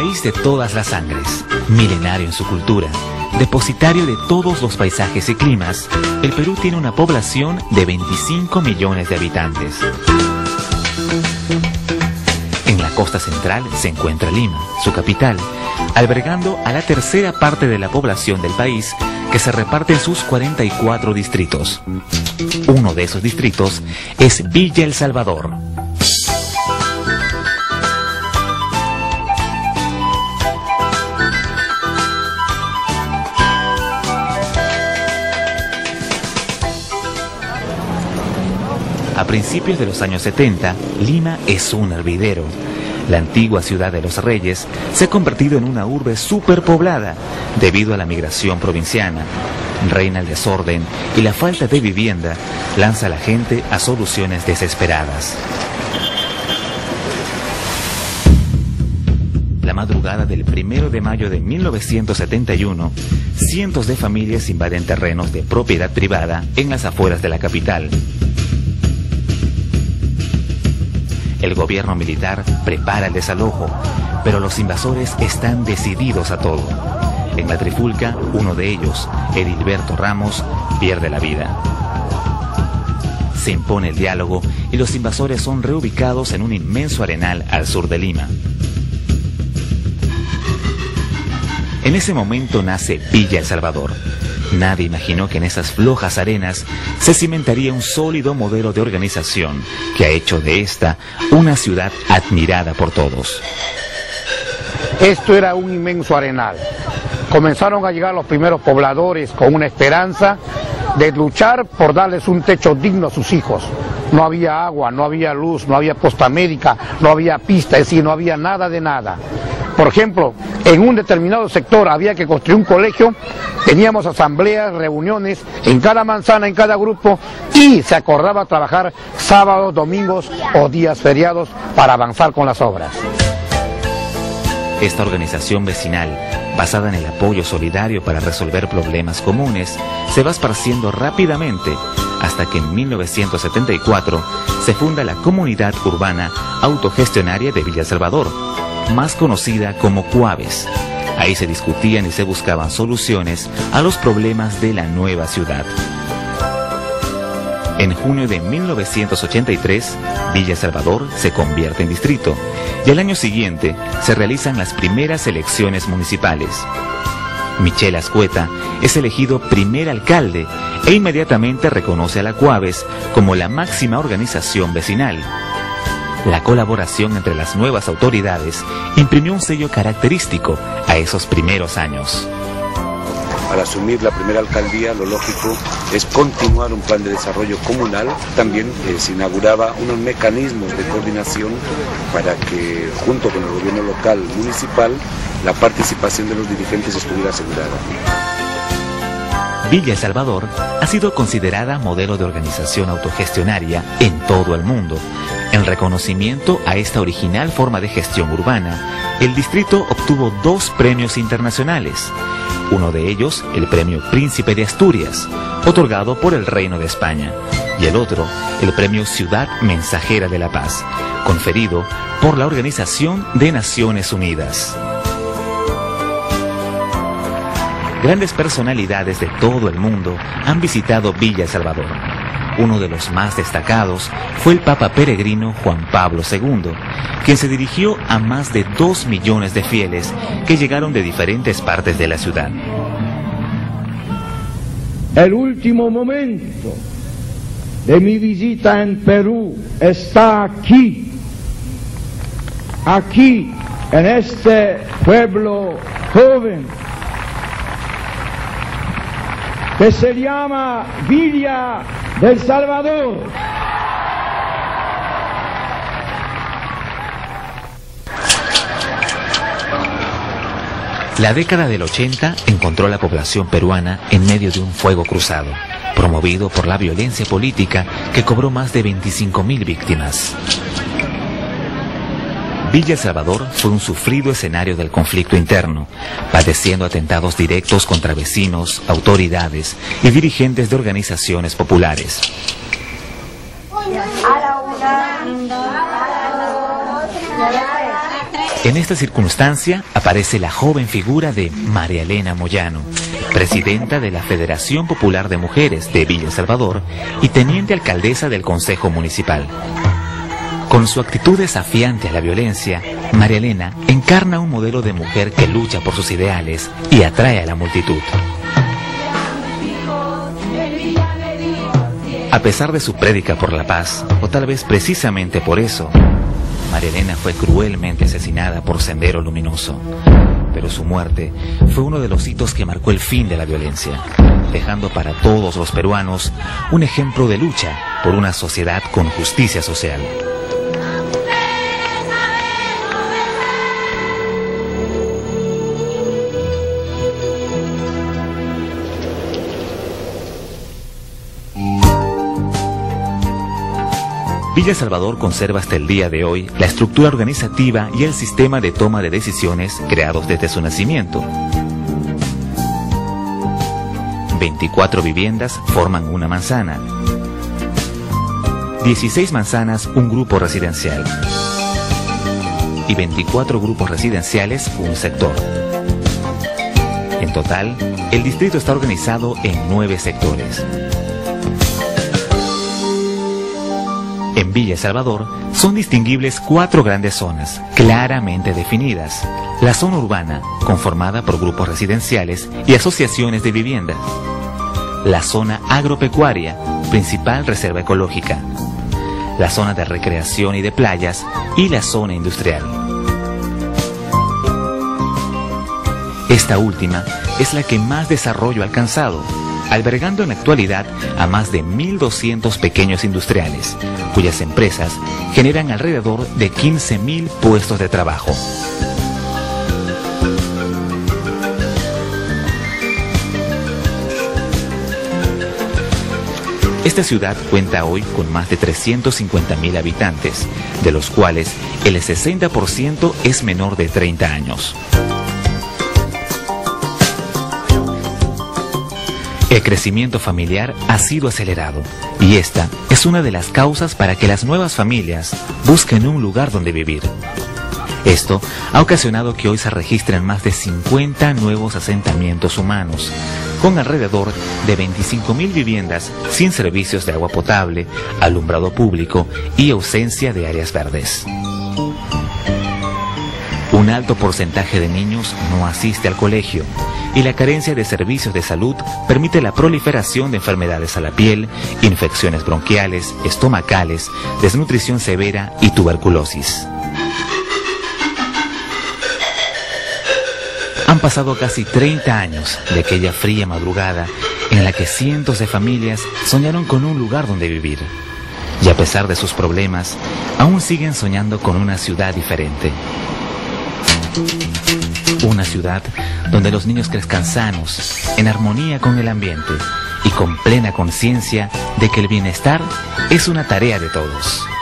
País de todas las sangres, milenario en su cultura, depositario de todos los paisajes y climas, el Perú tiene una población de 25 millones de habitantes. En la costa central se encuentra Lima, su capital, albergando a la tercera parte de la población del país, que se reparte en sus 44 distritos. Uno de esos distritos es Villa El Salvador. A principios de los años 70, Lima es un hervidero. La antigua ciudad de los Reyes se ha convertido en una urbe superpoblada debido a la migración provinciana. Reina el desorden y la falta de vivienda lanza a la gente a soluciones desesperadas. La madrugada del 1 de mayo de 1971, cientos de familias invaden terrenos de propiedad privada en las afueras de la capital. El gobierno militar prepara el desalojo, pero los invasores están decididos a todo. En la trifulca, uno de ellos, Edilberto Ramos, pierde la vida. Se impone el diálogo y los invasores son reubicados en un inmenso arenal al sur de Lima. En ese momento nace Villa El Salvador. Nadie imaginó que en esas flojas arenas se cimentaría un sólido modelo de organización que ha hecho de esta una ciudad admirada por todos. Esto era un inmenso arenal. Comenzaron a llegar los primeros pobladores con una esperanza de luchar por darles un techo digno a sus hijos. No había agua, no había luz, no había posta médica, no había pista, es decir, no había nada de nada. Por ejemplo, en un determinado sector había que construir un colegio, teníamos asambleas, reuniones en cada manzana, en cada grupo, y se acordaba trabajar sábados, domingos o días feriados para avanzar con las obras. Esta organización vecinal, basada en el apoyo solidario para resolver problemas comunes, se va esparciendo rápidamente hasta que en 1974 se funda la Comunidad Urbana Autogestionaria de Villa El Salvador, más conocida como CUAVES. Ahí se discutían y se buscaban soluciones a los problemas de la nueva ciudad. En junio de 1983, Villa El Salvador se convierte en distrito y al año siguiente se realizan las primeras elecciones municipales. Michel Ascueta es elegido primer alcalde e inmediatamente reconoce a la CUAVES como la máxima organización vecinal. La colaboración entre las nuevas autoridades imprimió un sello característico a esos primeros años. Al asumir la primera alcaldía, lo lógico es continuar un plan de desarrollo comunal. También se inauguraba unos mecanismos de coordinación para que, junto con el gobierno local municipal, la participación de los dirigentes estuviera asegurada. Villa El Salvador ha sido considerada modelo de organización autogestionaria en todo el mundo. En reconocimiento a esta original forma de gestión urbana, el distrito obtuvo 2 premios internacionales. Uno de ellos, el Premio Príncipe de Asturias, otorgado por el Reino de España, y el otro, el Premio Ciudad Mensajera de la Paz, conferido por la Organización de Naciones Unidas. Grandes personalidades de todo el mundo han visitado Villa El Salvador. Uno de los más destacados fue el Papa peregrino Juan Pablo II, quien se dirigió a más de 2 millones de fieles que llegaron de diferentes partes de la ciudad. El último momento de mi visita en Perú está aquí, en este pueblo joven, que se llama Villa El Salvador. La década del 80 encontró a la población peruana en medio de un fuego cruzado, promovido por la violencia política que cobró más de 25.000 víctimas. Villa El Salvador fue un sufrido escenario del conflicto interno, padeciendo atentados directos contra vecinos, autoridades y dirigentes de organizaciones populares. En esta circunstancia aparece la joven figura de María Elena Moyano, presidenta de la Federación Popular de Mujeres de Villa El Salvador y teniente alcaldesa del Consejo Municipal. Con su actitud desafiante a la violencia, María Elena encarna un modelo de mujer que lucha por sus ideales y atrae a la multitud. A pesar de su prédica por la paz, o tal vez precisamente por eso, María Elena fue cruelmente asesinada por Sendero Luminoso. Pero su muerte fue uno de los hitos que marcó el fin de la violencia, dejando para todos los peruanos un ejemplo de lucha por una sociedad con justicia social. Villa El Salvador conserva hasta el día de hoy la estructura organizativa y el sistema de toma de decisiones creados desde su nacimiento. 24 viviendas forman una manzana. 16 manzanas un grupo residencial. Y 24 grupos residenciales un sector. En total, el distrito está organizado en 9 sectores. En Villa El Salvador son distinguibles 4 grandes zonas, claramente definidas. La zona urbana, conformada por grupos residenciales y asociaciones de viviendas. La zona agropecuaria, principal reserva ecológica. La zona de recreación y de playas y la zona industrial. Esta última es la que más desarrollo ha alcanzado, albergando en la actualidad a más de 1.200 pequeños industriales, cuyas empresas generan alrededor de 15.000 puestos de trabajo. Esta ciudad cuenta hoy con más de 350.000 habitantes, de los cuales el 60% es menor de 30 años. El crecimiento familiar ha sido acelerado y esta es una de las causas para que las nuevas familias busquen un lugar donde vivir. Esto ha ocasionado que hoy se registren más de 50 nuevos asentamientos humanos, con alrededor de 25.000 viviendas sin servicios de agua potable, alumbrado público y ausencia de áreas verdes. Un alto porcentaje de niños no asiste al colegio y la carencia de servicios de salud permite la proliferación de enfermedades a la piel, infecciones bronquiales, estomacales, desnutrición severa y tuberculosis. Han pasado casi 30 años de aquella fría madrugada en la que cientos de familias soñaron con un lugar donde vivir. Y a pesar de sus problemas, aún siguen soñando con una ciudad diferente. Una ciudad donde los niños crezcan sanos, en armonía con el ambiente y con plena conciencia de que el bienestar es una tarea de todos.